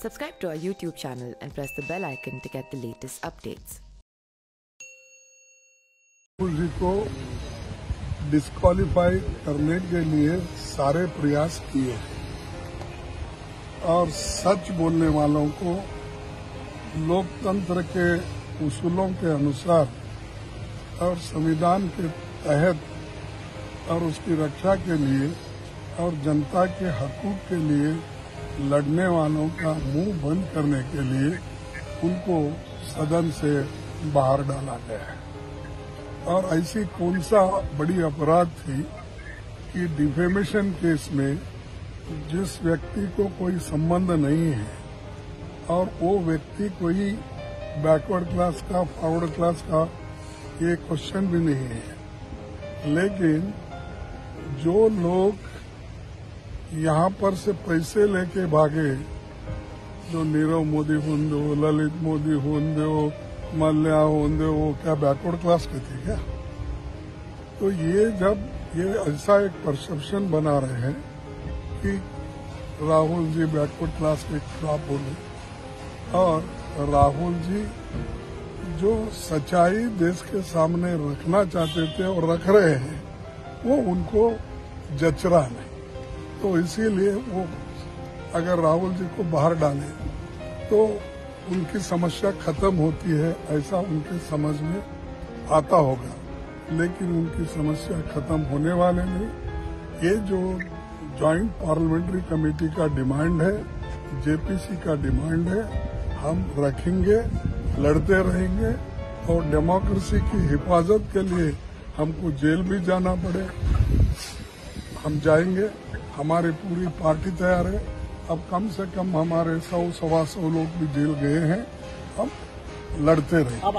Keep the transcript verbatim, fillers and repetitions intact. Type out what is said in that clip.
Subscribe to our YouTube channel and press the bell icon to get the latest updates. जी को disqualify करने के लिए सारे प्रयास किए और सच बोलने वालों को लोकतंत्र के उसूलों के अनुसार और संविधान के तहत और उसकी रक्षा के लिए और जनता के हकूक के लिए लड़ने वालों का मुंह बंद करने के लिए उनको सदन से बाहर डाला गया है। और ऐसी कौन सा बड़ी अपराध थी कि डिफेमेशन केस में जिस व्यक्ति को कोई संबंध नहीं है और वो व्यक्ति कोई बैकवर्ड क्लास का फॉरवर्ड क्लास का ये क्वेश्चन भी नहीं है, लेकिन जो लोग यहाँ पर से पैसे लेके भागे, जो नीरव मोदी होंदे हो, ललित मोदी होंदे हो, मल्ल्या होंदे हो, क्या बैकवर्ड क्लास के थे क्या? तो ये जब ये ऐसा एक परसेप्शन बना रहे हैं कि राहुल जी बैकवर्ड क्लास के खिलाफ बोले, और राहुल जी जो सच्चाई देश के सामने रखना चाहते थे और रख रहे हैं, वो उनको जच रहा नहीं। तो इसीलिए वो अगर राहुल जी को बाहर डाले तो उनकी समस्या खत्म होती है, ऐसा उनके समझ में आता होगा, लेकिन उनकी समस्या खत्म होने वाले नहीं। ये जो जॉइंट पार्लियामेंट्री कमेटी का डिमांड है, जेपीसी का डिमांड है, हम रखेंगे, लड़ते रहेंगे और डेमोक्रेसी की हिफाजत के लिए हमको जेल भी जाना पड़े हम जाएंगे। हमारी पूरी पार्टी तैयार है। अब कम से कम हमारे सौ सवा सौ लोग भी जेल गए हैं, हम लड़ते रहेंगे।